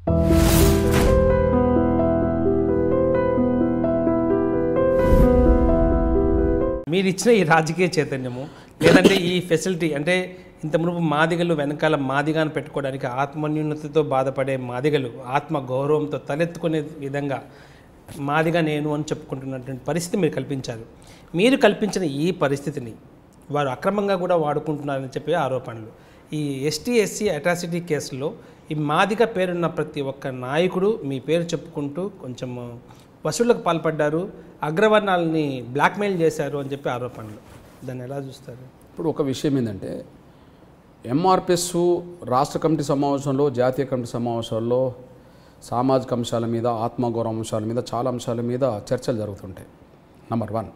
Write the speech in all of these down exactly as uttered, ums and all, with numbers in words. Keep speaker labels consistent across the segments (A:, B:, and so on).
A: మీరు ఇచ్చిన ఈ రాజకీయ చైతన్యము లేదంటే ఈ ఫెసిలిటీ అంటే ఇంత మునుపు మాదిగలు వెనకాల మాదిగాను పెట్టుకోవడానికి ఆత్మన్యూనతతో బాధపడే మాదిగలు ఆత్మ గౌరవంతో తలెత్తుకునే విధంగా మాదిగా నేను అని చెప్పుకుంటున్నటువంటి పరిస్థితి మీరు కల్పించారు. మీరు కల్పించిన ఈ పరిస్థితిని వారు అక్రమంగా కూడా వాడుకుంటున్నారని చెప్పే ఆరోపణలు. ఈ ఎస్టీ ఎస్సీ అట్రాసిటీ కేసులో ఈ మాదిగా పేరున్న ప్రతి ఒక్క నాయకుడు మీ పేరు చెప్పుకుంటూ కొంచెం వసూళ్లకు పాల్పడ్డారు, అగ్రవర్ణాలని బ్లాక్మెయిల్ చేశారు అని చెప్పి ఆరోపణలు. దాన్ని ఎలా చూస్తారు?
B: ఇప్పుడు ఒక విషయం ఏంటంటే ఎంఆర్పిఎస్ రాష్ట్ర కమిటీ సమావేశంలో, జాతీయ కమిటీ సమావేశాల్లో సామాజిక అంశాల మీద, ఆత్మగౌరవ అంశాల మీద, చాలా అంశాల మీద చర్చలు జరుగుతుంటాయి. నంబర్ వన్,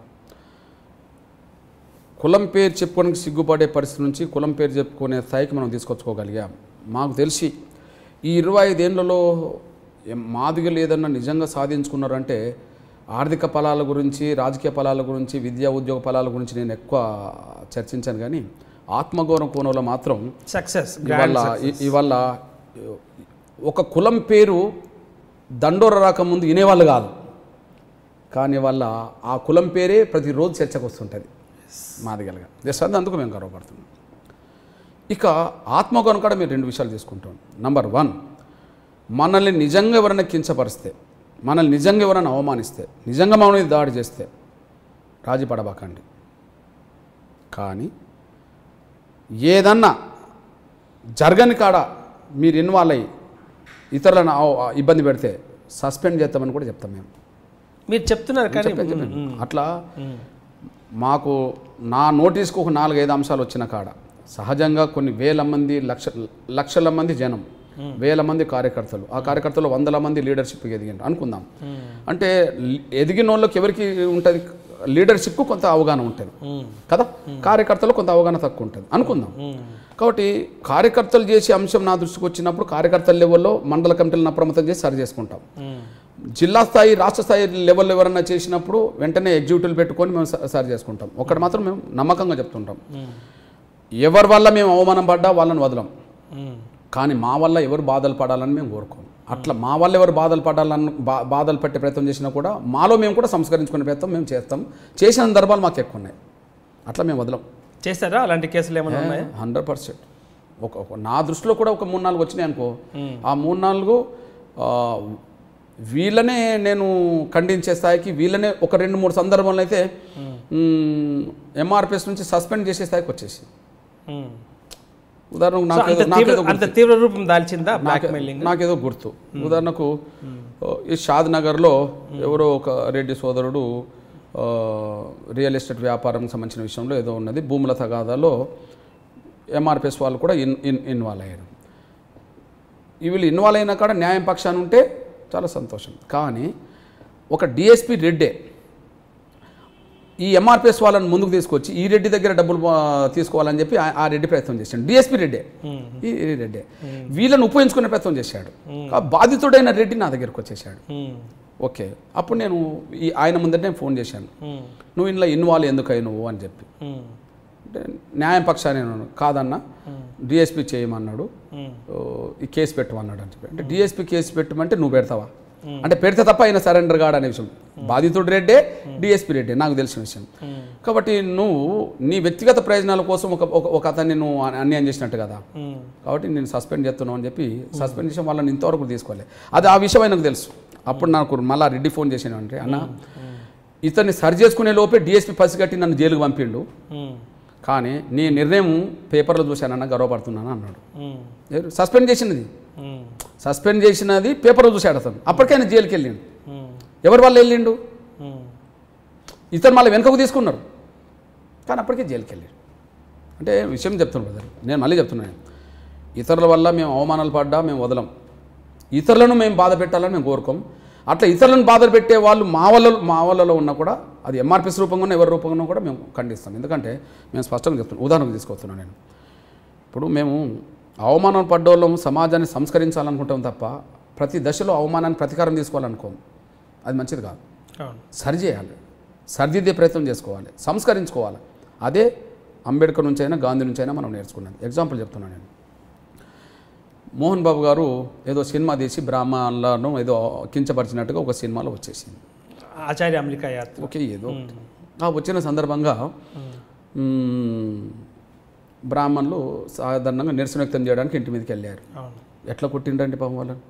B: కులం పేరు చెప్పుకోవడానికి సిగ్గుపడే పరిస్థితి నుంచి కులం పేరు చెప్పుకునే స్థాయికి మనం తీసుకొచ్చుకోగలిగాం. మాకు తెలిసి ఈ ఇరవై ఐదేళ్లలో మాదిగలు ఏదన్నా నిజంగా సాధించుకున్నారంటే ఆర్థిక ఫలాల గురించి, రాజకీయ ఫలాల గురించి, విద్యా ఉద్యోగ ఫలాల గురించి నేను ఎక్కువ చర్చించాను. కానీ ఆత్మగౌరవం కోణంలో మాత్రం
A: సక్సెస్
B: ఇవాళ ఇవాళ ఒక కులం పేరు దండోర రాకముందు వినేవాళ్ళు కాదు, కానీ వాళ్ళ ఆ కులం పేరే ప్రతిరోజు చర్చకు వస్తుంటుంది మాదిగలుగా. జస్ట్ అది అందుకు మేము గర్వపడుతున్నాం. ఇక ఆత్మగౌరవం కూడా మీరు రెండు విషయాలు తీసుకుంటాం. నంబర్ వన్, మనల్ని నిజంగా ఎవరైనా కించపరిస్తే, మనల్ని నిజంగా ఎవరైనా అవమానిస్తే, నిజంగా మనల్ని దాడి చేస్తే రాజీ పడబాకండి. కానీ ఏదన్నా జరగని కాడ మీరు ఇన్వాల్వ్ అయ్యి ఇతరులను ఇబ్బంది పెడితే సస్పెండ్ చేస్తామని కూడా చెప్తాం మేము.
A: మీరు చెప్తున్నారు కానీ
B: అట్లా మాకు నా నోటీస్కు ఒక నాలుగైదు అంశాలు వచ్చిన కాడ సహజంగా కొన్ని వేల మంది, లక్ష లక్షల మంది జనం, వేల మంది కార్యకర్తలు, ఆ కార్యకర్తలు వందల మంది లీడర్షిప్కి ఎదిగారు అనుకుందాం. అంటే ఎదిగిన వాళ్ళకి ఎవరికి ఉంటుంది? లీడర్షిప్ కొంత అవగాహన ఉంటుంది కదా, కార్యకర్తలు కొంత అవగాహన తక్కువ ఉంటుంది అనుకుందాం. కాబట్టి కార్యకర్తలు చేసే అంశం నా దృష్టికి వచ్చినప్పుడు కార్యకర్తల లెవెల్లో మండల కమిటీలను అప్రమత్తం చేసి సరి చేసుకుంటాం. జిల్లా స్థాయి, రాష్ట్ర స్థాయి లెవెల్లో ఎవరన్నా చేసినప్పుడు వెంటనే ఎగ్జిక్యూటివ్లు పెట్టుకొని మేము సరి చేసుకుంటాం. ఒకటి మాత్రం మేము నమ్మకంగా చెప్తుంటాం, ఎవరి వల్ల మేము అవమానం పడ్డా వాళ్ళని వదలం, కానీ మా వల్ల ఎవరు బాధలు పడాలని మేము కోరుకోం. అట్లా మా వల్ల ఎవరు బాధలు పడాలని బా బాధలు పెట్టే ప్రయత్నం చేసినా కూడా మాలో మేము కూడా సంస్కరించుకునే ప్రయత్నం మేము చేస్తాం. చేసిన సందర్భాలు మాకు ఎక్కువ ఉన్నాయి, అట్లా మేము వదలం.
A: చేస్తారా అలాంటి కేసులు ఏమైనా ఉన్నాయి?
B: Hundred percent. ఒక నా దృష్టిలో కూడా ఒక మూడు నాలుగు వచ్చినాయి అనుకో, ఆ మూడు నాలుగు వీళ్ళనే నేను ఖండించే స్థాయికి, వీళ్ళనే ఒక రెండు మూడు సందర్భంలో అయితే ఎంఆర్పిఎస్ నుంచి సస్పెండ్ చేసే స్థాయికి వచ్చేసి. ఉదాహరణకు నాకేదో గుర్తు, ఉదాహరణకు ఈ షాద్ నగర్లో ఎవరో ఒక రెడ్డి సోదరుడు రియల్ ఎస్టేట్ వ్యాపారం సంబంధించిన విషయంలో ఏదో ఉన్నది, భూముల తగాదాలో ఎంఆర్పిఎస్ వాళ్ళు కూడా ఇన్ ఇన్ ఇన్వాల్వ్ అయ్యారు. వీళ్ళు ఇన్వాల్వ్ అయినా కూడా న్యాయం పక్షాన్ని ఉంటే చాలా సంతోషం. కానీ ఒక డిఎస్పీ రెడ్డే ఈ ఎంఆర్పిఎస్ వాళ్ళని ముందుకు తీసుకొచ్చి ఈ రెడ్డి దగ్గర డబ్బులు తీసుకోవాలని చెప్పి ఆ రెడ్డి ప్రయత్నం చేశాడు. డిఎస్పీ రెడ్డే, ఈ రెడ్డే వీళ్ళని ఉపయోగించుకునే ప్రయత్నం చేశాడు. బాధితుడైన రెడ్డి నా దగ్గరకు వచ్చేసాడు. ఓకే, అప్పుడు నేను ఈ ఆయన ముందర నేను ఫోన్ చేశాను, నువ్వు ఇంట్లో ఇన్వాల్వ్ ఎందుకై నువ్వు అని చెప్పి. అంటే న్యాయం పక్షాన్ని నేను కాదన్నా డిఎస్పీ చేయమన్నాడు, ఈ కేసు పెట్టమన్నాడు అని చెప్పి. అంటే డిఎస్పీ కేసు పెట్టమంటే నువ్వు పెడతావా అంటే పెడితే తప్ప ఆయన సరెండర్ కాడు అనే విషయం. బాధితుడు రెడ్డే, డిఎస్పీ రెడ్డే నాకు తెలిసిన విషయం. కాబట్టి నువ్వు నీ వ్యక్తిగత ప్రయోజనాల కోసం ఒక ఒక అతన్ని నువ్వు అన్యాయం చేసినట్టు కదా, కాబట్టి నేను సస్పెండ్ చేస్తున్నావు అని చెప్పి సస్పెండ్ చేసిన వాళ్ళని ఇంతవరకు తీసుకోవాలి. అది ఆ విషయం ఆయనకు తెలుసు. అప్పుడు నాకు మళ్ళీ రెడ్డి ఫోన్ చేసాను, అంటే అన్న ఇతన్ని సరి చేసుకునే లోపే డిఎస్పీ పసిగట్టి నన్ను జైలుకు పంపిండు, కానీ నీ నిర్ణయం పేపర్లో చూశానన్న గర్వపడుతున్నాను అన్నాడు. సస్పెండ్ చేసినది సస్పెండ్ చేసినది పేపర్లో చూశాడు అతను. అప్పటికైనా జైలుకి వెళ్ళిండు. ఎవరి వల్ల వెళ్ళిండు? ఇతను మళ్ళీ వెనుకకు తీసుకున్నారు, కానీ అప్పటికే జైలుకి వెళ్ళాడు. అంటే విషయం చెప్తున్నాను బ్రదర్, నేను మళ్ళీ చెప్తున్నాను, ఇతరుల వల్ల మేము అవమానాలు పడ్డా మేము వదలం, ఇతరులను మేము బాధ పెట్టాలని మేము కోరుకోం. అట్లా ఇతరులను బాధలు పెట్టే వాళ్ళు మా వల్ల మా వాళ్ళలో ఉన్నా కూడా అది ఎంఆర్పిఎస్ రూపంగానో ఎవరి రూపంగానో కూడా మేము ఖండిస్తాం. ఎందుకంటే మేము స్పష్టంగా చెప్తున్నాం. ఉదాహరణకు తీసుకొస్తున్నాను నేను. ఇప్పుడు మేము అవమానం పడ్డోళ్ళం సమాజాన్ని సంస్కరించాలనుకుంటాం తప్ప ప్రతి దశలో అవమానాన్ని ప్రతీకారం తీసుకోవాలనుకోం. అది మంచిది కాదు. సరి చేయాలి, సరిదిద్దే ప్రయత్నం చేసుకోవాలి, సంస్కరించుకోవాలి. అదే అంబేద్కర్ నుంచి అయినా గాంధీ నుంచి అయినా మనం నేర్చుకున్నది. ఎగ్జాంపుల్ చెప్తున్నాను నేను. మోహన్ బాబు గారు ఏదో సినిమా తీసి బ్రాహ్మణులను ఏదో కించపరిచినట్టుగా ఒక సినిమాలో వచ్చేసింది.
A: ఆచార్య అమెరికా యాత్ర.
B: ఓకే, ఏదో ఆ వచ్చిన సందర్భంగా బ్రాహ్మణులు సాధారణంగా నిరసన వ్యక్తం చేయడానికి ఇంటి మీదకి వెళ్ళారు. ఎట్లా కొట్టిండ్రండి పాపం వాళ్ళని?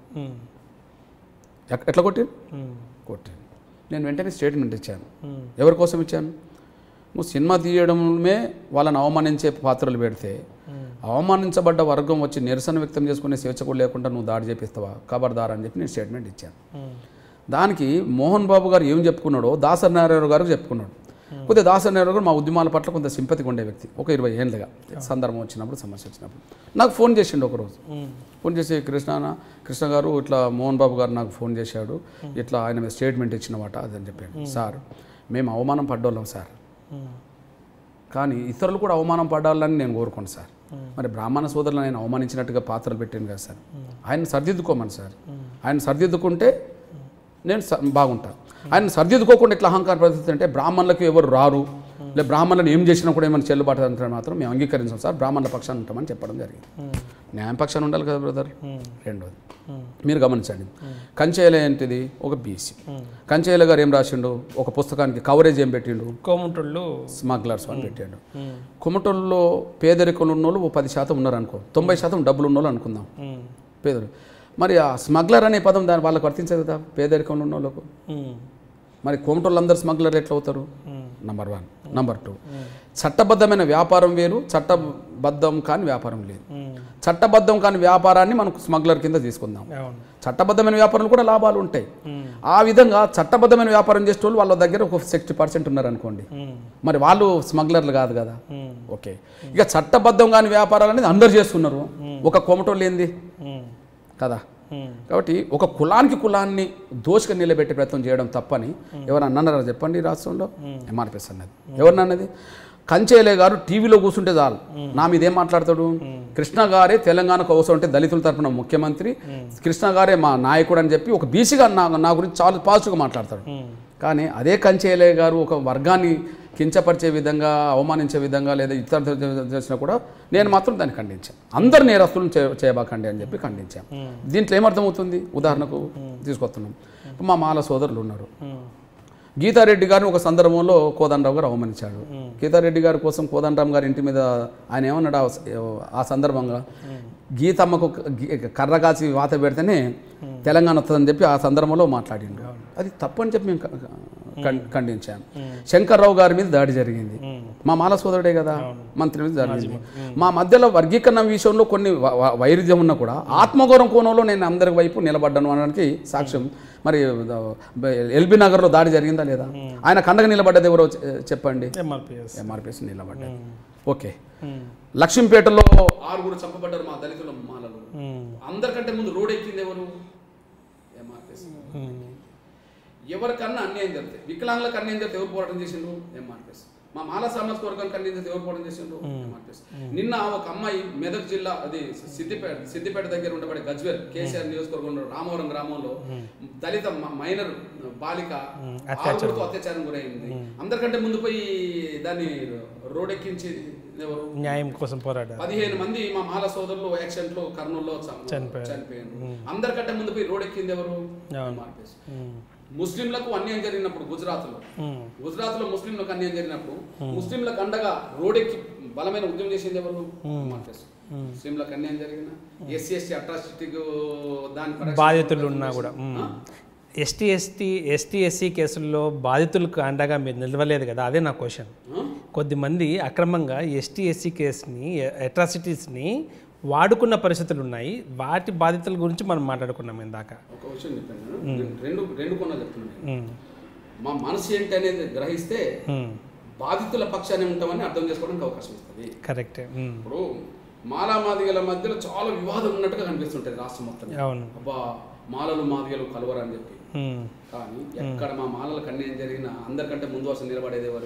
B: ఎట్లా కొట్టిండు? కొట్టిండు. నేను వెంటనే స్టేట్మెంట్ ఇచ్చాను. ఎవరి కోసం ఇచ్చాను? నువ్వు సినిమా తీయడమే వాళ్ళని అవమానించే పాత్రలు పెడితే అవమానించబడ్డ వర్గం వచ్చి నిరసన వ్యక్తం చేసుకునే స్వేచ్ఛ కూడా లేకుండా నువ్వు దాడి చేపిస్తావా, ఖబర్దార్ అని చెప్పి నేను స్టేట్మెంట్ ఇచ్చాను. దానికి మోహన్ బాబు గారు ఏం చెప్పుకున్నాడో దాసరి నారాయణ గారు చెప్పుకున్నాడు. కొద్దిగా దాసరి నారాయణ గారు మా ఉద్యమాల పట్ల కొంత సింపతిగా ఉండే వ్యక్తి. ఒక ఇరవై ఏళ్ళుగా సందర్భం వచ్చినప్పుడు సమస్య వచ్చినప్పుడు నాకు ఫోన్ చేసిండు ఒకరోజు. ఫోన్ చేసి కృష్ణ కృష్ణ గారు ఇట్లా మోహన్ బాబు గారు నాకు ఫోన్ చేశాడు, ఇట్లా ఆయన మీద స్టేట్మెంట్ ఇచ్చినమాట అదని చెప్పాడు. సార్ మేము అవమానం పడ్డోళ్ళం సార్, కానీ ఇతరులు కూడా అవమానం పడాలని నేను కోరుకోను సార్. మరి బ్రాహ్మణ సోదరులను ఆయన అవమానించినట్టుగా పాత్రలు పెట్టాను కదా సార్, ఆయన సరిదిద్దుకోమని సార్. ఆయన సరిదిద్దుకుంటే నేను బాగుంటాను. ఆయన సరిదిద్దుకోకుండా ఇట్లా అహంకార పరిస్థితి అంటే బ్రాహ్మణులకు ఎవరు రారు, లేదా బ్రాహ్మణులను ఏం చేసినా కూడా ఏమైనా చెల్లుబాటు అంటే మాత్రం మేము అంగీకరించాం సార్, బ్రాహ్మణుల పక్షాన్ని ఉంటామని చెప్పడం జరిగింది. న్యాయం పక్షాన్ని ఉండాలి కదా బ్రదర్. రెండోది మీరు గమనించండి, కంచేల ఏంటిది ఒక బీసీ. కంచేల గారు ఏం రాసిండు, ఒక పుస్తకానికి కవరేజ్ ఏం పెట్టిండు,
A: కోమటోళ్ళు
B: స్మగ్లర్స్ అని పెట్టాడు. కోమటోళ్ళలో పేదరికంలో ఉన్న వాళ్ళు ఓ పది శాతం ఉన్నారు అనుకో, తొంభై శాతం డబ్బులు ఉన్న వాళ్ళు అనుకుందాం పేదలు. మరి ఆ స్మగ్లర్ అనే పదం దాని వాళ్ళకి వర్తించదు కదా పేదరికంలో ఉన్న వాళ్ళకు. మరి కోమటోళ్ళందరూ స్మగ్లర్ ఎట్లా అవుతారు? Number one. నంబర్ టూ, చట్టబద్ధమైన వ్యాపారం వేరు, చట్టబద్ధం కాని వ్యాపారం లేదు. చట్టబద్ధం కాని వ్యాపారాన్ని మనం స్మగ్లర్ కింద తీసుకుందాం. చట్టబద్ధమైన వ్యాపారంలో కూడా లాభాలు ఉంటాయి. ఆ విధంగా చట్టబద్ధమైన వ్యాపారం చేసే వాళ్ళు వాళ్ళ దగ్గర ఒక సిక్స్టీ పర్సెంట్ ఉన్నారు అనుకోండి, మరి వాళ్ళు స్మగ్లర్లు కాదు కదా. ఓకే, ఇక చట్టబద్ధం కాని వ్యాపారాలు అనేది అందరు చేస్తున్నారు, ఒక కోమటోళ్ళు ఏంది కదా. కాబట్టి ఒక కులానికి కులాన్ని దోషగా నిలబెట్టే ప్రయత్నం చేయడం తప్పని ఎవరన్నా అన్నారా చెప్పండి ఈ రాష్ట్రంలో? ఎంఆర్పిఎస్ అన్నది ఎవరినన్నది? కంచేలే గారు టీవీలో కూర్చుంటే చాలు నా మీద ఏం మాట్లాడతాడు, కృష్ణ గారే తెలంగాణకు అవసరం అంటే దళితుల తరపున ముఖ్యమంత్రి, కృష్ణ గారే మా నాయకుడు అని చెప్పి ఒక బీసీగా నా నా గురించి చాలా పాజిటివ్గా మాట్లాడతాడు. కానీ అదే కంచేలే గారు ఒక వర్గాన్ని కించపరిచే విధంగా, అవమానించే విధంగా లేదా ఇతర చేసినా కూడా నేను మాత్రం దాన్ని ఖండించాను. అందరు నేరస్తులను చే చేయబాకండి అని చెప్పి ఖండించాను. దీంట్లో ఏమర్థమవుతుంది? ఉదాహరణకు తీసుకొస్తున్నాం, మా మాల సోదరులు ఉన్నారు. గీతారెడ్డి గారిని ఒక సందర్భంలో కోదండరావు గారు అవమానించాడు. గీతారెడ్డి గారి కోసం కోదండరావు గారి ఇంటి మీద ఆయన ఏమన్నాడు ఆ సందర్భంగా, గీతమ్మకు కర్ర కాచి వాత పెడితేనే తెలంగాణ వస్తుందని చెప్పి ఆ సందర్భంలో మాట్లాడిండు. అది తప్పని చెప్పి మేము ఖండించాను. శంకర్రావు గారి మీద దాడి జరిగింది, మా మాల సోదరుడే కదా, మంత్రి మీద జరిగింది. మా మధ్యలో వర్గీకరణ విషయంలో కొన్ని వైరుధ్యం ఉన్నా కూడా ఆత్మగౌరవం కోణంలో నేను అందరి వైపు నిలబడ్డాను అనడానికి సాక్ష్యం. మరి ఎల్బీ నగర్లో దాడి జరిగిందా లేదా? ఆయన కండగా నిలబడ్డది ఎవరో చెప్పండి? ఎంఆర్పిఎస్ నిలబడ్డది. ఓకే, లక్ష్మీపేటలో ఆరుగురు చంపబడ్డారు మా దళితుల మాలలు. అందరికంటే ముందు రోడ్ ఎక్కింది ఎవరు? ఎంఆర్పిఎస్. ఎవరికన్నా అన్యాయం జరిగితే, వికలాంగులకు అన్యాయం జరిగితే ఎవరు పోరాటం చేసిండ్రు? ఎంఆర్పిఎస్. మా మాల సామాజిక వర్గానికి అన్యాయం జరిగితే ఎవరు పోరాటం చేసిండ్రు? ఎంఆర్పిఎస్. నిన్న ఒక అమ్మాయి మెదక్ జిల్లా అది సిద్దిపేట సిద్దిపేట దగ్గర ఉండబడే గజ్వేల్ కేసీఆర్ నియోజకవర్గంలో రామవరం గ్రామంలో దళిత మైనర్ బాలిక ఆరుగురితో అత్యాచారం గురైంది. అందరికంటే ముందు పోయి దాన్ని రోడ్ ఎక్కించి
A: న్యాయం కోసం పోరాడారు.
B: పదిహేను మంది మా మాల సోదరులు యాక్సిడెంట్ లో కర్నూలులో చనిపోయారు. అందరికంటే ముందు పోయి రోడ్ ఎక్కింది ఎవరు? ముస్లింలకు అన్యాయం జరిగినప్పుడు గుజరాత్ లో గుజరాత్ లో ముస్లింలకు అన్యాయం జరిగినప్పుడు ముస్లింలకు అండగా రోడ్ ఎక్కి బలమైన ఉద్యమం చేసింది ఎవరు? ముస్లింలకు అన్యాయం జరిగిన ఎస్సీ ఎస్టీ అట్రాసిటీకి దాని
A: బాధితులు ఉన్నా కూడా ఎస్టీ ఎస్టీ ఎస్టీ ఎస్సీ కేసుల్లో బాధితులకు అండగా మీరు నిలవలేదు కదా, అదే నా క్వశ్చన్. కొద్దిమంది అక్రమంగా ఎస్టీ ఎస్సీ కేసుని అట్రాసిటీస్ని వాడుకున్న పరిస్థితులు ఉన్నాయి, వాటి బాధితుల గురించి మనం మాట్లాడుకున్నాం ఇందాక.
B: ఒక విషయం చెప్పాను, రెండు రెండు కొన్నా చెప్తున్నాను. మా మనసు ఏంటి అనేది గ్రహిస్తే బాధితుల పక్షాన్ని ఉంటామని అర్థం చేసుకోవడానికి అవకాశం ఇస్తుంది.
A: కరెక్టే.
B: ఇప్పుడు మాలా మాదిగల మధ్యలో చాలా వివాదం ఉన్నట్టుగా కనిపిస్తుంటది రాష్ట్రం మొత్తం.
A: అవును,
B: అబ్బా మాలలు మాదిగలు కలవరని చెప్పి. కానీ ఎక్కడ మా మాలలకు అన్యాయం జరిగిన అందరికంటే ముందు వరుస నిలబడేది ఎవరు?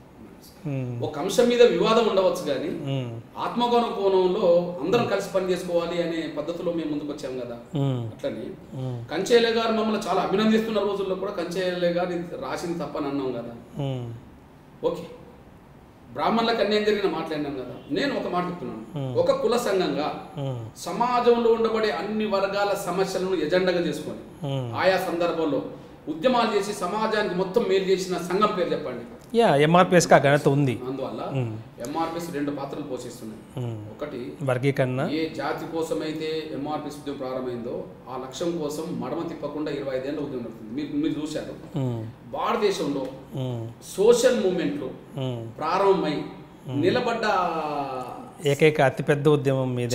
B: ఒక అంశం మీద వివాదం ఉండవచ్చు కానీ ఆత్మగౌరవ కోణంలో అందరం కలిసి పని చేసుకోవాలి అనే పద్ధతిలో మేము ముందుకు వచ్చాం కదా. అట్లని కంచేలే గారు మమ్మల్ని చాలా అభినందిస్తున్న రోజుల్లో కూడా కంచేలే గారు రాసింది తప్పని అన్నాం కదా. ఓకే, బ్రాహ్మణులకు అన్యాయం జరిగిన మాట్లాడినాను కదా, నేను ఒక మాట చెప్తున్నాను. ఒక కుల సంఘంగా సమాజంలో ఉండబడే అన్ని వర్గాల సమస్యలను ఎజెండాగా చేసుకొని ఆయా సందర్భంలో ఉద్యమాలు చేసి సమాజానికి మొత్తం మేలు చేసిన సంఘం పేరు చెప్పండి.
A: యా ఎంఆర్పిఎస్ కా ఘనత ఉంది.
B: అందువల్ల ఎంఆర్పిఎస్ రెండు పాత్రలు పోషిస్తున్నాయి. ఒకటి
A: వర్గీకరణ, ఏ
B: జాతి కోసమైతే ఎంఆర్పిఎస్ ఉద్యమం ప్రారంభమైందో ఆ లక్ష్యం కోసం మడమ తిప్పకుండా ఇరవై ఐదేళ్ళ ఉద్యమం నడుతుంది. మీరు మీరు చూశారు భారతదేశంలో సోషల్ మూవ్మెంట్లు ప్రారంభమై నిలబడ్డ
A: ఏకైక అతిపెద్ద ఉద్యమం మీద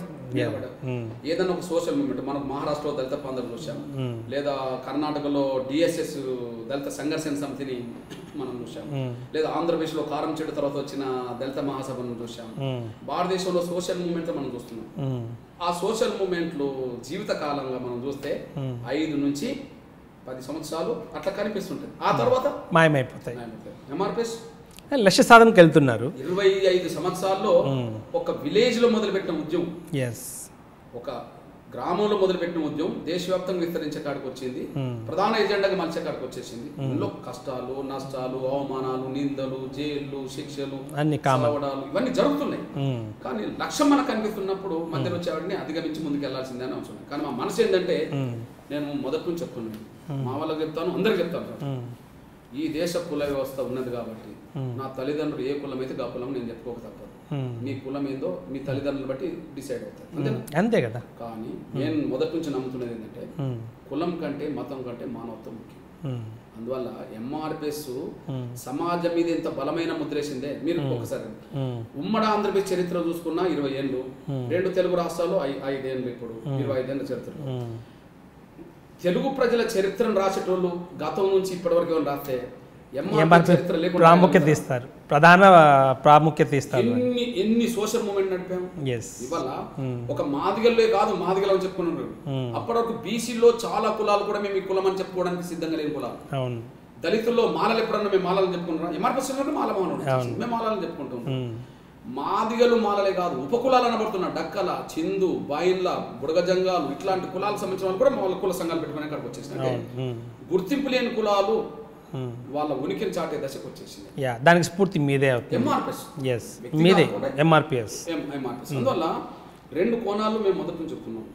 B: ఏదైనా ఒక సోషల్ మూవ్మెంట్ మనకు మహారాష్ట్రలో దళిత పందరు చూసాం, లేదా కర్ణాటకలో డిఎస్ఎస్ దళిత సంఘర్షణ సమితిని మనం చూసాం, లేదా ఆంధ్రప్రదేశ్లో కారం చెడు తర్వాత వచ్చిన దళిత మహాసభను చూసాం. భారతదేశంలో సోషల్ మూవ్మెంట్ మనం చూస్తున్నాం. ఆ సోషల్ మూవ్మెంట్లు జీవిత కాలంగా మనం చూస్తే ఐదు నుంచి పది సంవత్సరాలు అట్లా కనిపిస్తుంటాయి. ఆ తర్వాత
A: మాయమైపోతాయి.
B: ఎంఆర్పిఎస్
A: లక్ష్య సాధనకి వెళ్తున్నారు.
B: ఇరవై ఐదు సంవత్సరాల్లో ఒక విలేజ్ లో మొదలుపెట్టిన ఉద్యమం, ఒక గ్రామంలో మొదలుపెట్టిన ఉద్యమం దేశవ్యాప్తంగా విస్తరించే కాడికి వచ్చింది. ప్రధాన ఎజెండాగా మలిచే కాడికి వచ్చేసింది. ఇందులో కష్టాలు, నష్టాలు, అవమానాలు, నిందలు, జైళ్లు, శిక్షలు, కావడాలు ఇవన్నీ జరుగుతున్నాయి. కానీ లక్ష్యం మనకు కనిపిస్తున్నప్పుడు మధ్యలో వచ్చేవాడిని అధిగమించి ముందుకు వెళ్లాల్సిందే అని అవసరం. కానీ మా మనసు ఏంటంటే, నేను మొదటి నుంచి చెప్తున్నాను, మా వాళ్ళకి చెప్తాను, అందరికి చెప్తాను, ఈ దేశ కుల వ్యవస్థ ఉన్నది కాబట్టి నా తల్లిదండ్రులు ఏ కులం అయితే ఆ కులం నేను చెప్పుకోక తప్పదు. మీ కులం ఏందో మీ తల్లిదండ్రులు బట్టి డిసైడ్ అవుతారు,
A: అంతే కదా.
B: కానీ నేను మొదటి నుంచి నమ్ముతున్నది ఏంటంటే, కులం కంటే మతం కంటే మానవత్వం ముఖ్యం. అందువల్ల ఎంఆర్పిఎస్ సమాజం మీద ఎంత బలమైన ముద్రేసిందే. మీరు ఒకసారి ఉమ్మడి ఆంధ్రప్రదేశ్ చరిత్ర చూసుకున్నా ఇరవై ఏళ్ళు, రెండు తెలుగు రాష్ట్రాలు ఐదేళ్ళు, ఇప్పుడు ఇరవై ఐదేళ్ళ చరిత్ర. తెలుగు ప్రజల చరిత్రను రాసేటోళ్ళు గతం నుంచి ఇప్పటి వరకు ఏమైనా రాస్తే
A: ప్రాముఖ్యత ఇస్తారు, ప్రధాన ప్రాముఖ్యత ఇస్తారు.
B: ఎన్ని ఎన్ని సోషల్ మూవ్మెంట్ నడిపాము. ఇవాళ ఒక మాదిగల్లే కాదు, మాదిగలు అని చెప్పుకున్నారు. అప్పటి వరకు బీసీలో చాలా కులాలు కూడా మేము ఈ కులం అని చెప్పుకోవడానికి సిద్ధంగా లేని కులాలు. దళితుల్లో మాలలు ఎప్పుడన్నా మేము మాలని చెప్పుకుంటున్నాం. ఎంఆర్పిఎస్ మాల మేము మాలని చెప్పుకుంటాం. మాదిగలు మాలలే కాదు, ఉపకులాలు అనబడుతున్నారు. డక్కల, చిందు, బాయిన్ల, బుడగజంగాలు ఇట్లాంటి కులాలకు సంబంధించిన వాళ్ళు కూడా వాళ్ళ కుల సంఘాలు పెట్టుకునే కాడికి వచ్చేసినాయి. గుర్తింపు లేని కులాలు వాళ్ళ ఉనికిని చాటే దశకు వచ్చేసింది.
A: దానికి స్ఫూర్తి మీదే
B: ఎంఆర్పిఎస్
A: మీదే ఎంఆర్పిఎస్
B: ఎంఆర్పిఎస్ అందువల్ల రెండు కోణాలు మేము మొదటి నుంచి చెప్తున్నాం.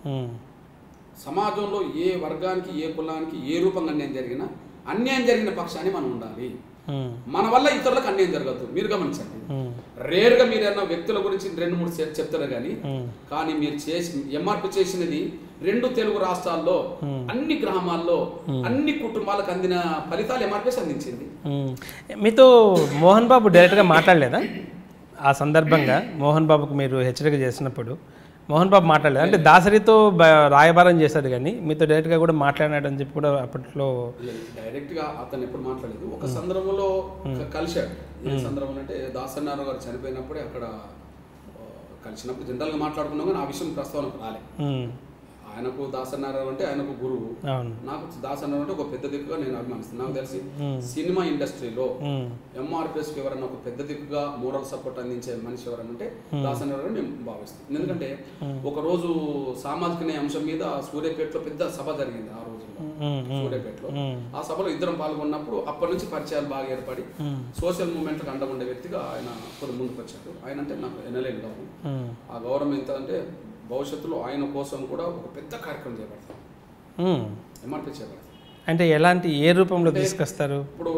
B: సమాజంలో ఏ వర్గానికి, ఏ కులానికి ఏ రూపంగా అన్యాయం జరిగినా అన్యాయం జరిగిన పక్షాన్ని మనం ఉండాలి. మన వల్ల ఇతరులకు అన్యాయం జరగదు. మీరు గమనించండి, రేర్ గా మీరు ఏమన్నా వ్యక్తుల గురించి రెండు మూడు చెప్తారు కానీ కానీ మీరు చేసి ఎంఆర్పి చేసినది రెండు తెలుగు రాష్ట్రాల్లో అన్ని గ్రామాల్లో అన్ని కుటుంబాలకు అందిన ఫలితాలు ఎంఆర్పిఎస్ అందించింది.
A: మీతో మోహన్ బాబు డైరెక్ట్గా మాట్లాడలేదా? ఆ సందర్భంగా మోహన్ బాబుకు మీరు హెచ్చరిక చేసినప్పుడు మోహన్ బాబు మాట్లాడలేదు అంటే దాసరితో రాయబారం చేశాడు, కానీ మీతో డైరెక్ట్గా కూడా మాట్లాడినాడు అని చెప్పి కూడా అప్పట్లో
B: డైరెక్ట్గా అతను ఎప్పుడు మాట్లాడలేదు. ఒక సందర్భంలో కలిశాడు. ఏ సందర్భం అంటే దాసనారాయణ గారు చనిపోయినప్పుడే అక్కడ కలిసినప్పుడు జనరల్గా మాట్లాడుకున్నాం, కానీ ఆ విషయం ప్రస్తావనకు రాలే. ఆయనకు దాసనారాయణ అంటే ఆయనకు గురువు, నాకు దాసనారాయణ అంటే ఒక పెద్ద దిక్కుగా నేను అభిమానిస్తాను. నాకు తెలిసి సినిమా ఇండస్ట్రీలో ఎంఆర్పిఎస్ కి ఎవరన్నా ఒక పెద్ద దిక్కుగా మోరల్ సపోర్ట్ అందించే మనిషి ఎవరన్నా అంటే దాసనారాయణ నేను భావిస్తాను. ఎందుకంటే ఒక రోజు సామాజిక న్యాయ అంశం మీద సూర్యాపేటలో పెద్ద సభ జరిగింది. ఆ రోజుల్లో సూర్యాపేటలో ఆ సభలో ఇద్దరం పాల్గొన్నప్పుడు అప్పటి నుంచి పరిచయాలు బాగా ఏర్పడి సోషల్ మూవ్మెంట్కి అండ ఉండే వ్యక్తిగా ఆయన కొన్ని ముందుకు వచ్చాడు. ఆయన అంటే నాకు ఎనలేని గౌరవం. ఆ గౌరవం ఎంత అంటే భవిష్యత్తులో ఆయన కోసం కూడా ఒక పెద్ద కార్యక్రమం చేపడతారు, ఎంఆర్పి చేపడతారు.
A: అంటే ఎలాంటి ఏ రూపంలో తీసుకొస్తారు?
B: ఇప్పుడు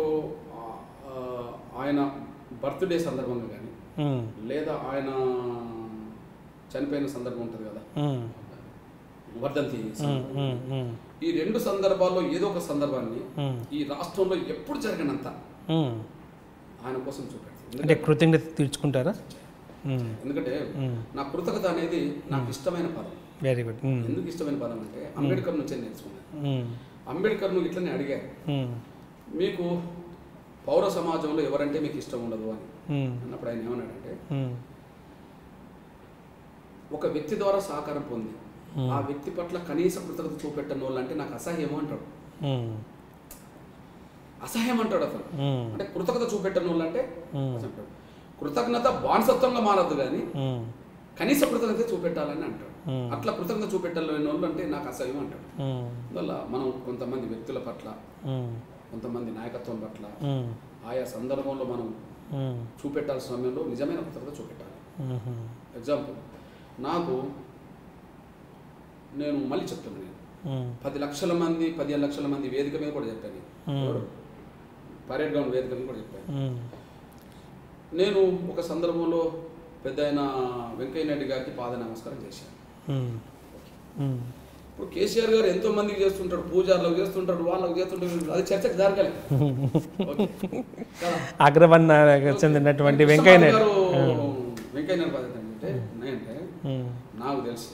B: ఆయన బర్త్డే సందర్భంగా కానీ లేదా ఆయన చనిపోయిన సందర్భం ఉంటుంది కదా, వర్ధంతి, ఈ రెండు సందర్భాల్లో ఏదో ఒక సందర్భాన్ని ఈ రాష్ట్రంలో ఎప్పుడు జరిగినంత ఆయన కోసం చూపెడతారు.
A: అంటే కృతజ్ఞత తీర్చుకుంటారా?
B: ఎందుకంటే నా కృతజ్ఞత అనేది నాకు ఇష్టమైన పదం.
A: Very good.
B: ఎందుకు ఇష్టమైన పదం అంటే అంబేద్కర్ నుంచే నేర్చుకున్నాను. అంబేద్కర్ ను ఇట్లనే అడిగారు, మీకు పౌర సమాజంలో ఎవరంటే మీకు ఇష్టం ఉండదు అని అన్నప్పుడు ఆయన ఏమన్నాడంటే, ఒక వ్యక్తి ద్వారా సహకారం పొంది ఆ వ్యక్తి పట్ల కనీస కృతజ్ఞత చూపెట్టని వాళ్ళు అంటే నాకు అసహ్యము అంటాడు. అసహ్యం అంటాడు అతను. అంటే కృతజ్ఞత చూపెట్టని వాళ్ళు అంటే అంటాడు. కృతజ్ఞత బానిసత్వంగా మారద్దు కానీ కనీస కృతజ్ఞత చూపెట్టాలని అంటాడు. అట్లా కృతజ్ఞత చూపెట్టాలని వాళ్ళు అంటే నాకు అసహ్యం అంటాడు. అందువల్ల మనం కొంతమంది వ్యక్తుల పట్ల, కొంతమంది నాయకత్వం పట్ల ఆయా సందర్భంలో మనం చూపెట్టాల్సిన సమయంలో నిజమైన కృతజ్ఞత చూపెట్టాలి. ఎగ్జాంపుల్, నాకు నేను మళ్ళీ చెప్తున్నాను, నేను పది లక్షల మంది పదిహేను లక్షల మంది వేదిక మీద కూడా చెప్పాను, పరేడ్ గ్రౌండ్ వేదిక మీద కూడా చెప్పాను. నేను ఒక సందర్భంలో పెద్ద అయిన వెంకయ్య నాయుడు గారికి పాద నమస్కారం చేశాను. ఇప్పుడు కేసీఆర్ గారు ఎంతో మందికి చేస్తుంటాడు, పూజారులకు చేస్తుంటాడు, వాళ్ళకు చేస్తుంటాడు, అది చర్చకు జరగలేదు.
A: అగ్రవన్న చెందినటువంటి వెంకయ్య నాయుడు
B: గారు వెంకయ్య నాయుడు బాధ్యత అంటే అంటే నాకు తెలిసి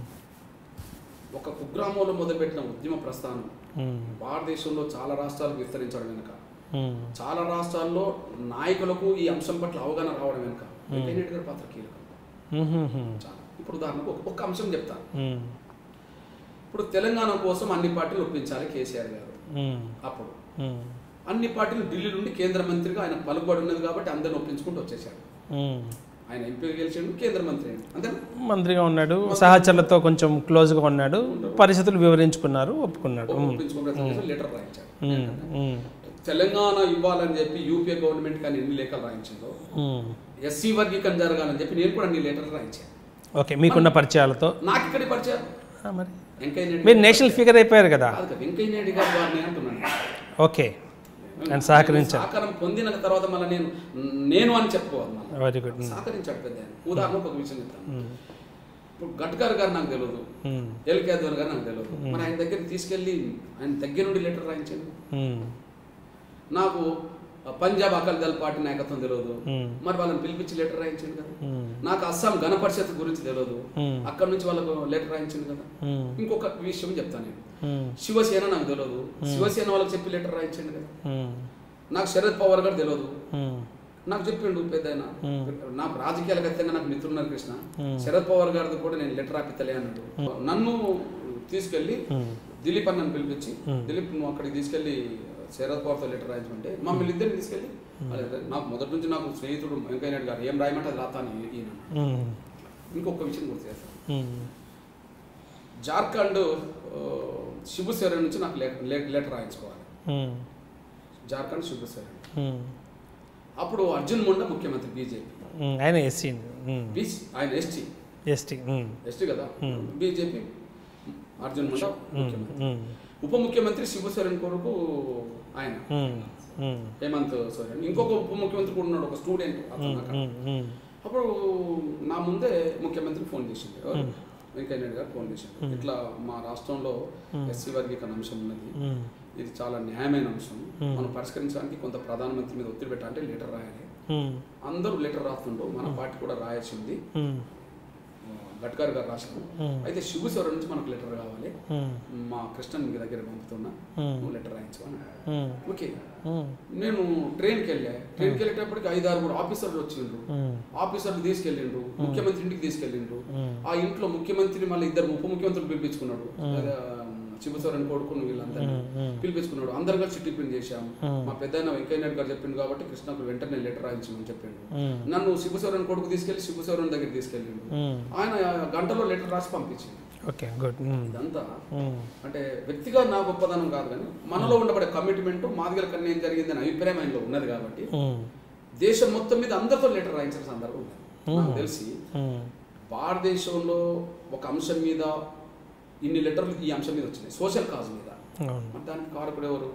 B: ఒక కుగ్రామంలో మొదలుపెట్టిన ఉద్యమ ప్రస్థానం భారతదేశంలో చాలా రాష్ట్రాలకు విస్తరించడం వెనుక, చాలా రాష్ట్రాల్లో నాయకులకు ఈ అంశం పట్ల అవగాహన రావడం వెనుక వెంకయ్య నాయుడు గారి పాత్ర కీలకం. ఇప్పుడు ఉదాహరణకు ఒక అంశం చెప్తాను. ఇప్పుడు తెలంగాణ కోసం అన్ని పార్టీలు ఒప్పించాలి కేసీఆర్ గారు. అప్పుడు అన్ని పార్టీలు ఢిల్లీ నుండి కేంద్ర మంత్రిగా ఆయన పలుకుబడి ఉన్నది కాబట్టి అందరిని ఒప్పించుకుంటూ వచ్చేసాడు. ఆయన ఎంపీ గెలిచాడు, కేంద్ర మంత్రి అంతే
A: మంత్రిగా ఉన్నాడు, సహచరులతో కొంచెం క్లోజ్గా ఉన్నాడు, పరిస్థితులు వివరించుకున్నారు, ఒప్పుకున్నాడు,
B: లెటర్ రాయించాడు. తెలంగాణ ఇవ్వాలని చెప్పి యూపీఏ గవర్నమెంట్ కానీ ఎన్ని లేఖలు రాయించిందో, ఎస్సీ వర్గీకరణ జరగాలని చెప్పి నేను కూడా అన్ని లెటర్లు రాయించాను.
A: ఓకే, మీకున్న పరిచయాలతో.
B: నాకు ఇక్కడ పరిచయం
A: మరి
B: వెంకయ్య నాయుడు
A: మీరు నేషనల్ ఫిగర్ అయిపోయారు కదా.
B: వెంకయ్య నాయుడు గారు వారిని అంటున్నాను.
A: ఓకే, ఆయన సహకరించారు.
B: సహకారం పొందిన తర్వాత మళ్ళీ నేను నేను అని చెప్పుకోవాలి,
A: వెరీ గుడ్.
B: సహకరించాడు పెద్ద. ఉదాహరణకు ఒక విషయం చెప్తాను. ఇప్పుడు గడ్కర్ గారు నాకు తెలియదు, ఎల్కే అద్వానీ గారు నాకు తెలియదు, మరి ఆయన దగ్గరికి తీసుకెళ్ళి ఆయన దగ్గర నుండి లెటర్ రాయించాను. నాకు పంజాబ్ అకాలీ దళ పార్టీ నాయకత్వం తెలియదు, మరి వాళ్ళని పిలిపించి లెటర్ రాయించాను కదా. నాకు అస్సాం గణ పరిషత్ గురించి తెలియదు, అక్కడ నుంచి వాళ్ళకు లెటర్ రాయించింది కదా. ఇంకొక విషయం చెప్తాను నేను, శివసేన నాకు తెలియదు, శివసేన వాళ్ళకి చెప్పి లెటర్ రాయించండి కదా. నాకు శరద్ పవార్ గారు తెలియదు, నాకు చెప్పిండు పెద్ద ఆయన, నాకు రాజకీయాలకు అత్యంగా నాకు మిత్రున్నారు కృష్ణ, శరద్ పవార్ గారిది కూడా నేను లెటర్ రాపితలే అన్నాడు. నన్ను తీసుకెళ్లి దిలీప్ అన్నను పిలిపించి, దిలీప్ నువ్వు అక్కడికి తీసుకెళ్లి శరద్ పవార్తో లెటర్ రాయించమంటే మమ్మల్ని ఇద్దరిని తీసుకెళ్ళి, నాకు మొదటి నుంచి నాకు స్నేహితుడు వెంకయ్య నాయుడు గారు ఏం రాయమంటే అది రాతాను ఈయన. ఇంకొక విషయం గుర్తు చేస్తాను, జార్ఖండ్ శిబుసేన నుంచి నాకు లెటర్ రాయించుకోవాలి, జార్ఖండ్ శిబుసేన. అప్పుడు అర్జున్ ముండా ముఖ్యమంత్రి బీజేపీ,
A: ఆయన ఎస్సీ,
B: ఆయన ఎస్టీ
A: ఎస్టీ
B: ఎస్టీ కదా, బీజేపీ అర్జున్ ముండా ముఖ్యమంత్రి. ఉప ముఖ్యమంత్రి శివసేన కొరకు ఆయన హేమంత్ సోరెన్. ఇంకొక ఉప ముఖ్యమంత్రి కూడా ఉన్నాడు, ఒక స్టూడెంట్. అప్పుడు నా ముందే ముఖ్యమంత్రి ఫోన్ చేసింది, వెంకయ్య నాయుడు గారు ఫోన్ చేసింది, ఇట్లా మా రాష్ట్రంలో ఎస్సీ వర్గీకరణ అంశం ఉన్నది, ఇది చాలా న్యాయమైన అంశం, మనం పరిష్కరించడానికి కొంత ప్రధానమంత్రి మీద ఒత్తిడి పెట్టాలంటే లెటర్ రాయాలి. అందరూ లెటర్ రాస్తుండో మన పార్టీ కూడా రాయాల్సింది, గడ్కర్ గారు రాశారు. అయితే శిబుసేన నుంచి మనకు లెటర్ కావాలి, మా కృష్ణ మీ దగ్గర పంపుతున్నా, నువ్వు లెటర్ రాయించమని. ఓకే, నేను ట్రైన్కి వెళ్ళా, ట్రైన్కి వెళ్ళేటప్పటికి ఐదు ఆరుగురు ఆఫీసర్లు వచ్చిండ్రు, ఆఫీసర్లు తీసుకెళ్ళిండ్రు, ముఖ్యమంత్రి ఇంటికి తీసుకెళ్ళిండ్రు. ఆ ఇంట్లో ముఖ్యమంత్రి మళ్ళీ ఇద్దరు ఉప ముఖ్యమంత్రులు పిలిపించుకున్నాడు, శివసేన కొడుకును వీళ్ళందరినీ పిలిపించుకున్నాడు. అందరు కలిసి టిఫిన్ చేశాము. మా పెద్ద వెంకయ్య నాయుడు గారు చెప్పిండు కాబట్టి కృష్ణకు వెంటనే లెటర్ రాయించమని చెప్పిండు. నన్ను శివసేన కొడుకు తీసుకెళ్లి శివసేన దగ్గర తీసుకెళ్ళిండు, ఆయన గంటలో లెటర్ రాసి పంపించింది. ఇదంతా అంటే వ్యక్తిగా నా గొప్పదనం కాదు, కానీ మనలో ఉండబడే కమిట్మెంట్ మాదిగల కన్నా ఏం జరిగింది అనే అభిప్రాయం ఆయనలో ఉన్నది కాబట్టి దేశం మొత్తం మీద అందరితో లెటర్ రాయించిన సందర్భం ఉంది. నాకు తెలిసి భారతదేశంలో ఒక అంశం మీద ఇన్ని లెటర్లు ఈ అంశం మీద వచ్చినాయి, సోషల్ కాజ్ మీద. దానికి కారకుడు ఎవరు?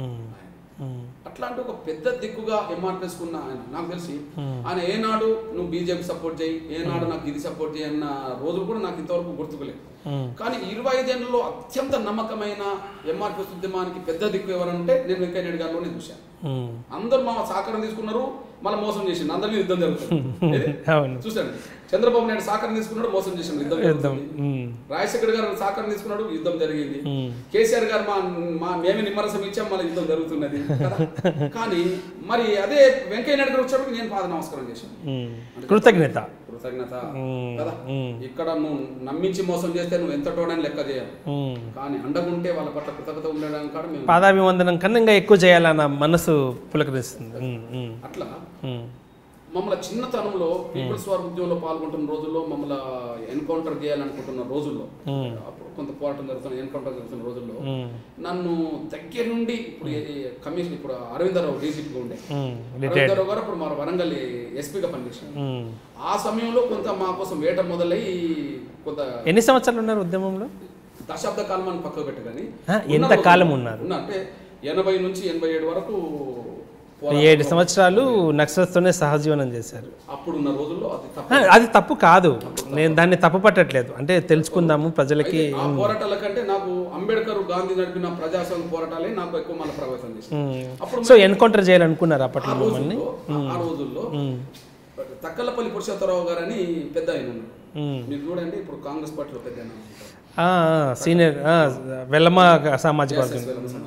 B: అట్లాంటి ఒక పెద్ద దిక్కుగా ఎంఆర్పిఎస్ కున్న ఆయన, నాకు తెలిసి ఆయన ఏనాడు నువ్వు బీజేపీ సపోర్ట్ చేయి, ఏనాడు నాకు ఇది సపోర్ట్ చేయి అన్న రోజులు కూడా నాకు ఇంతవరకు గుర్తుకులేదు. కానీ ఇరవై ఐదేళ్లలో అత్యంత నమ్మకమైన ఎంఆర్పిఎస్ ఉద్యమానికి పెద్ద దిక్కు ఎవరంటే నేను వెంకయ్య నాయుడు గారిలోనే చూశాను. అందరూ మా సహకారం తీసుకున్నారు, మళ్ళీ మోసం చేసిండు, అందరినీ యుద్ధం జరుగుతుంది. చూసాను, చంద్రబాబు నాయుడు సహకారం తీసుకున్నాడు, మోసం చేసిండు, యుద్ధం. రాజశేఖర్ గారు సహకారం తీసుకున్నాడు, యుద్ధం జరిగింది. కేసీఆర్ గారు మా మా మేమే నిమ్మరసం ఇచ్చాం, మళ్ళీ యుద్ధం జరుగుతున్నది. కానీ మరి అదే వెంకయ్య నాయుడు గారు వచ్చేటప్పుడు నేను పాద నమస్కారం చేశాను,
A: కృతజ్ఞత
B: కృతజ్ఞత కదా. ఇక్కడ నువ్వు నమ్మించి మోసం చేస్తే నువ్వు ఎంత టోడని లెక్క చేయాలి, కానీ అండగుంటే వాళ్ళ పట్ల కృతజ్ఞత ఉండడానికి కూడా మేము
A: పాదాభివందనం కన్నా ఇంకా ఎక్కువ చేయాలన్న మనసు పులకరిస్తుంది.
B: అట్లా మమ్మల్ని చిన్నతనంలో పీపుల్స్ వార్ ఉద్యమంలో పాల్గొంటున్న రోజుల్లో, మమ్మల్ని ఎన్కౌంటర్ చేయాలనుకుంటున్న రోజుల్లో, అప్పుడు కొంత పోరాటం జరుగుతున్న ఎన్కౌంటర్ జరుగుతున్న రోజుల్లో నన్ను దగ్గర నుండి ఇప్పుడు కమిషన్ ఇప్పుడు అరవిందరావు డీజీపీగా ఉండే అరవిందరావు గారు అప్పుడు మా వరంగల్ ఎస్పీగా పనిచేశారు. ఆ సమయంలో కొంత మా కోసం వేట మొదలై కొంత
A: ఎన్ని సంవత్సరాలు ఉన్నారు ఉద్యమంలో?
B: దశాబ్ద కాలం అని పక్కకు పెట్టు కానీ
A: ఎంత కాలం ఉన్నారు?
B: అంటే ఎనభై నుంచి ఎనభై ఏడు వరకు
A: ఏడు సంవత్సరాలు నక్సల్స్తోనే సహజీవనం చేశారు.
B: అప్పుడున్న రోజుల్లో
A: అది తప్పు కాదు, నేను దాన్ని తప్పు పట్టట్లేదు, అంటే తెలుసుకుందాము ప్రజలకి.
B: ఆ పోరాటాల కంటే నాకు అంబేద్కర్ గాంధీ నడిపిన ప్రజాస్వామ్య పోరాటాలే నాకు ఎక్కువ మళ్ళీ ప్రభావితం చేసింది.
A: సో ఎన్కౌంటర్ చేయాలనుకున్నారు అప్పట్లో మిమ్మల్ని?
B: ఆ రోజుల్లో తక్కలపల్లి పురుషోత్తరావు గారు అని పెద్ద ఆయన మీరు చూడండి, ఇప్పుడు కాంగ్రెస్ పార్టీలో పెద్ద
A: సీనియర్ వెల్లమ సామాజిక వర్గం.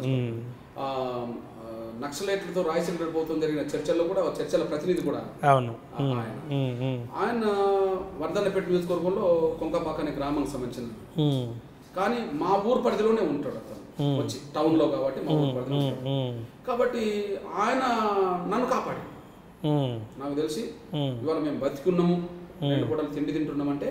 B: నక్సలైట్లతో రాయచంద్ర ప్రభుత్వం జరిగిన చర్చల్లో కూడా చర్చల ప్రతినిధి కూడా.
A: అవును.
B: ఆయన వర్ధన్నపేట నియోజకవర్గంలో కొంకపాక అనే గ్రామానికి సంబంధించిన, కానీ మా ఊరు పరిధిలోనే ఉంటాడు అతను, వచ్చి టౌన్ లో కాబట్టి మా ఊరు పరిధిలో. కాబట్టి ఆయన నన్ను కాపాడి, నాకు తెలిసి ఇవాళ మేము బతికున్నాము, రెండు పూటలు తిండి తింటున్నామంటే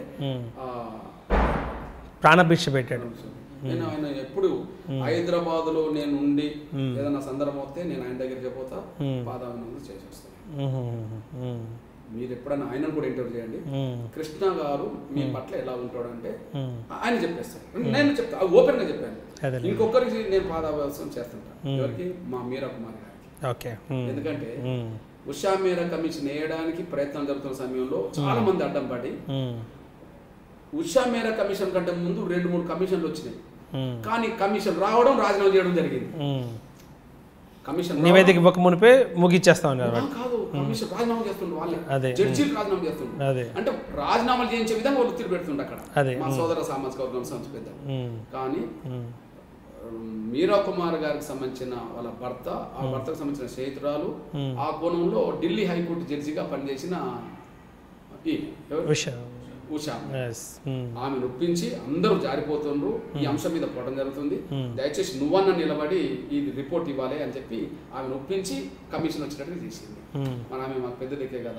A: ప్రాణభిక్ష పెట్టాడు.
B: నేను ఆయన ఎప్పుడు హైదరాబాద్ లో నేను ఉండి ఏదైనా సందర్భం వస్తే నేను ఆయన దగ్గరికి పోతా, పాదాభినందన చేసేస్తాను. మీరు ఎప్పుడైనా ఆయనను కూడా ఇంటర్వ్యూ చేయండి, కృష్ణ గారు మీ పట్ల ఎలా ఉంటాడు అంటే ఆయన చెప్పేస్తారు. నేను చెప్తా, ఓపెన్ గా చెప్పాను. ఇంకొకరికి నేను పాదాభివందనం చేస్తుంటాను. ఎవరికి? మా మీరా కుమార్ గారికి. ఎందుకంటే ఉషా మీరా కమిషన్ వేయడానికి ప్రయత్నం జరుగుతున్న సమయంలో చాలా మంది అడ్డం పడి, ఉషా మేరా కమిషన్ కంటే ముందు రెండు మూడు కమిషన్లు వచ్చినాయి, కానీ కమిషన్ రావడం రాజీనామా చేయడం జరిగింది. కమిషన్
A: నివేదిక ఇవ్వక మునిపే ముగిచ్చేస్తా ఉన్నారు.
B: కాదు, కమిషన్ రాజీనామా చేస్తుండే వాళ్ళే, జడ్జీలు రాజీనామా చేస్తుండే. అంటే రాజీనామాలు చేయించే విధంగా వాళ్ళు ఒత్తిడి పెడుతుండే అక్కడ మా సోదర సామాజిక వర్గం సంస్థ పెద్ద. కానీ మీరా కుమార్ గారికి సంబంధించిన వాళ్ళ భర్త, ఆ భర్తకు సంబంధించిన స్నేహితురాలు, ఆ కోణంలో ఢిల్లీ హైకోర్టు జడ్జిగా పనిచేసిన ఉషా, ఆమె నొప్పించి అందరూ జారిపోతుండ్రు, ఈ అంశం మీద పోవడం జరుగుతుంది, దయచేసి నువ్వన్న నిలబడి ఈ రిపోర్ట్ ఇవ్వాలి అని చెప్పి ఆమె నొప్పించి కమిషన్ వచ్చినట్టు చేసింది. మన ఆమె మాకు పెద్ద దిక్కే కదా,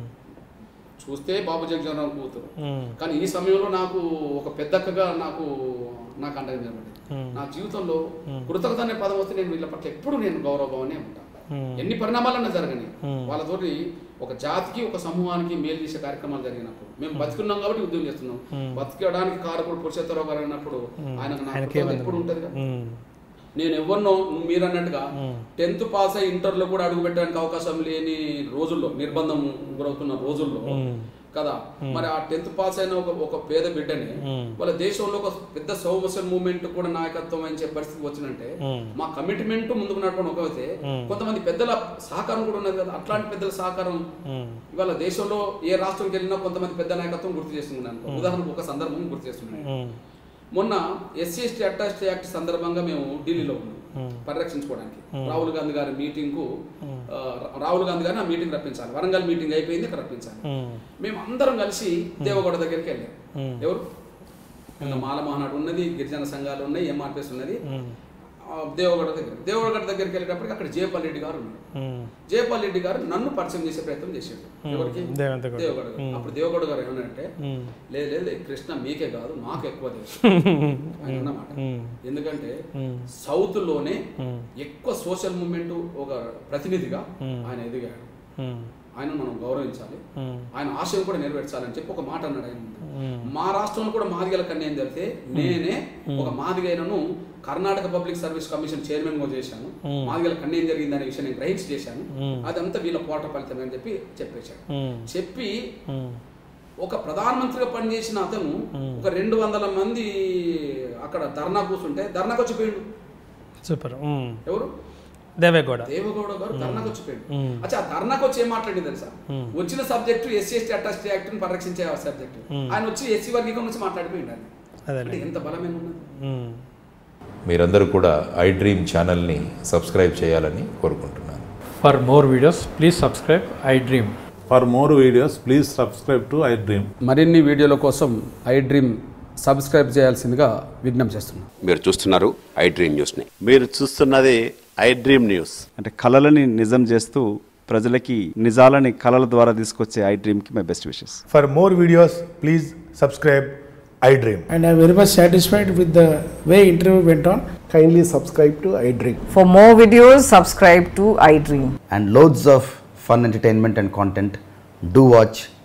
B: చూస్తే బాబు జగజీవనరావు కూతురు, కానీ ఈ సమయంలో నాకు ఒక పెద్దక్కగా నాకు నాకు అండగా నిలబడింది. నా జీవితంలో కృతజ్ఞత అనే పదం వస్తే నేను వీళ్ళ పట్ల ఎప్పుడు నేను గౌరవభావనే ఉంటాను. ఎన్ని పరిణామాలన్నా జరగని వాళ్ళతోటి ఒక జాతికి ఒక సమూహానికి మేలు చేసే కార్యక్రమాలు జరిగినప్పుడు మేము బతుకున్నాం కాబట్టి ఉద్యోగం చేస్తున్నాం. బతికడానికి కారకుడు పురుషోత్తరావు గారు అన్నప్పుడు ఆయనకు నాకు ఎప్పుడు ఉంటుంది కదా. నేను ఎవరినో మీరు అన్నట్టుగా టెన్త్ పాస్ అయ్యి ఇంటర్లో కూడా అడుగు పెట్టడానికి అవకాశం లేని రోజుల్లో, నిర్బంధం గురవుతున్న రోజుల్లో కదా, మరి ఆ టెన్త్ పాస్ అయిన ఒక ఒక పేద బిడ్డని వాళ్ళ దేశంలో ఒక పెద్ద సోషల్ మూవ్మెంట్ కూడా నాయకత్వం అని చెప్పే పరిస్థితి వచ్చినంటే మా కమిట్మెంట్ ముందుకు నడపడం ఒకవైతే కొంతమంది పెద్దల సహకారం కూడా ఉన్నది కదా. అట్లాంటి పెద్దల సహకారం ఇవాళ దేశంలో ఏ రాష్ట్రంకి వెళ్ళినా కొంతమంది పెద్ద నాయకత్వం గుర్తు చేస్తున్నాను. ఉదాహరణకు ఒక సందర్భం గుర్తు చేస్తున్నాను. మొన్న ఎస్సీ ఎస్టీ అట్రాసిటీ యాక్ట్ సందర్భంగా మేము ఢిల్లీలో ఉన్నాం పరిరక్షించుకోవడానికి. రాహుల్ గాంధీ గారి మీటింగ్ కు రాహుల్ గాంధీ గారిని ఆ మీటింగ్ రప్పించాలి. వరంగల్ మీటింగ్ అయిపోయింది, ఇక్కడ రప్పించాలి. మేము అందరం కలిసి దేవగౌడ దగ్గరికి వెళ్ళాం. ఎవరు? మాల మహానాడు ఉన్నది, గిరిజన సంఘాలు ఉన్నాయి, ఎంఆర్పిఎస్ ఉన్నది. దేవగౌడ దగ్గర దేవగౌడ దగ్గరికి వెళ్ళేటప్పటికి అక్కడ జయపాల్ రెడ్డి గారు ఉన్నారు. జయపాల్ రెడ్డి గారు నన్ను పరిచయం చేసే ప్రయత్నం చేశాడు. ఎవరికి? దేవగౌడ గారు. అప్పుడు దేవగౌడ గారు ఏమన్నారంటే, లేదు లేదు కృష్ణ మీకే కాదు నాకు ఎక్కువ తెలుసు ఆయన అన్నమాట. ఎందుకంటే సౌత్ లోనే ఎక్కువ సోషల్ మూవ్మెంట్ ఒక ప్రతినిధిగా ఆయన ఎదిగాడు. ఆయన మనం గౌరవించాలి, ఆయన ఆశయం కూడా నెరవేర్చాలని చెప్పి ఒక మాట అన్నాడు ఆయన. మా రాష్ట్రంలో కూడా మాదిగల కన్యాయం జరిగితే నేనే ఒక మాదిగైనను Karnataka public service commission chairman గా చేశాను. మాదిగల కన్యాయం జరిగిందనే విషయం నేను గ్రహించి చేశాను. అదంతా వీళ్ళ పోట ఫలితం అని చెప్పి చెప్పేశాడు. చెప్పి ఒక ప్రధానమంత్రిగా పనిచేసిన అతను ఒక రెండు వందల మంది అక్కడ ధర్నా కూర్చుంటే ధర్నాకు వచ్చిపోయాడు.
A: సూపర్.
B: ఎవరు?
A: దేవగౌడ.
B: దేవగౌడ గారు ధర్నాకు వచ్చిపోయాడు. అచ్చా ధర్నాకు వచ్చి ఏం మాట్లాడింది తెలుసా? వచ్చిన subject SC ST atrocity act ని పరిరక్షించే సబ్జెక్టు. ఆయన వచ్చి ఎస్సీ వర్గీకరణ నుంచి మాట్లాడిపోయింది. అంటే ఎంత బలమైన ఉన్నది.
C: మీరందరూ కూడా ఐ డ్రీమ్ ఛానల్ని సబ్స్క్రైబ్ చేయాలని కోరుకుంటున్నాను.
D: For more videos please subscribe I dream.
E: For more videos please subscribe to I dream.
B: మరిన్ని వీడియోల కోసం ఐ డ్రీమ్ సబ్స్క్రైబ్ చేయాల్సిందిగా విజ్ఞప్తి చేస్తున్నాం.
F: మీరు చూస్తున్నారు ఐ డ్రీమ్ న్యూస్ని. మీరు చూస్తున్నది ఐ డ్రీమ్ న్యూస్.
G: అంటే కళలని నిజం చేస్తూ ప్రజలకి నిజాలని కళల ద్వారా తీసుకొచ్చే ఐ డ్రీమ్కి my best wishes.
E: For more videos please subscribe
H: iDream.
I: And I'm very much satisfied with the way interview went on.
J: Kindly subscribe to iDream.
K: For more videos, subscribe to iDream.
L: And loads of fun entertainment and content. Do watch